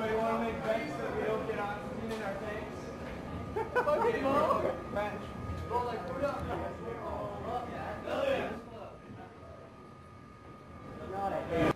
Anybody want to make bets that we don't get oxygen in our tanks? Fucking Mo! Match. Well, like, put up. Hell yeah. Got it.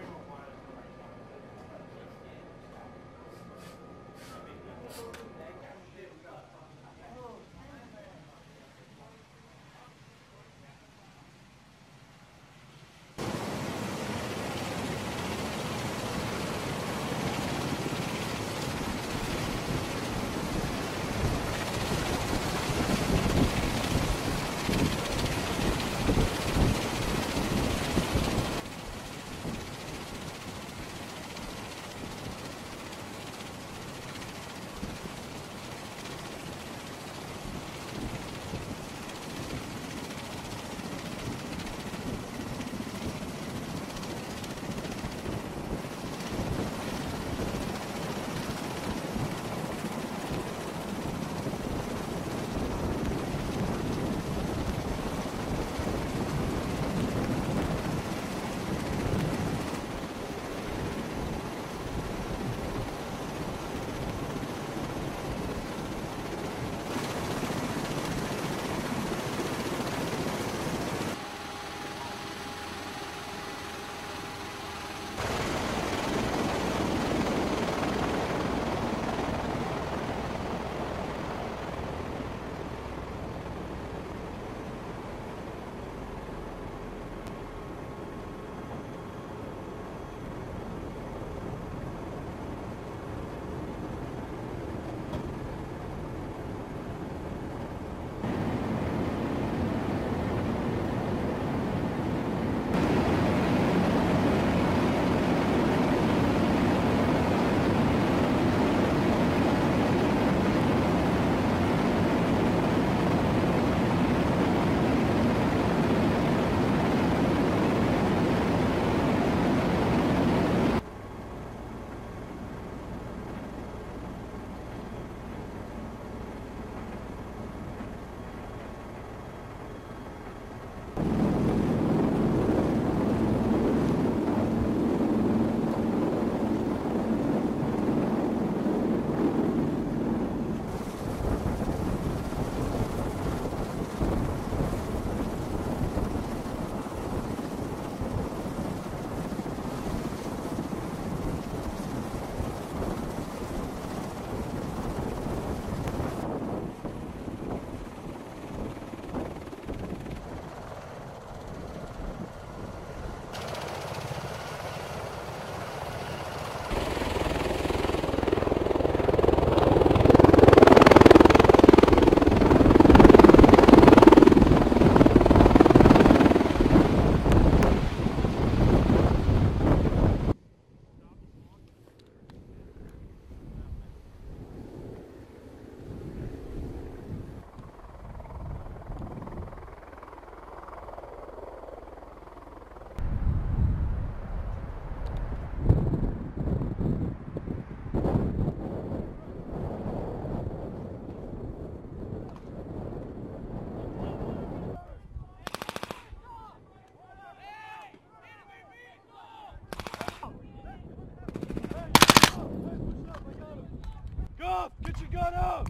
Get your gun up!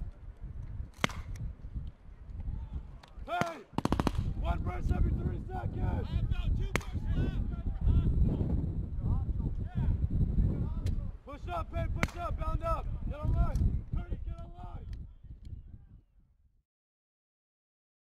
Hey! One burst every 3 seconds! I've got 2 bursts left! Push up, hey, push up, balance.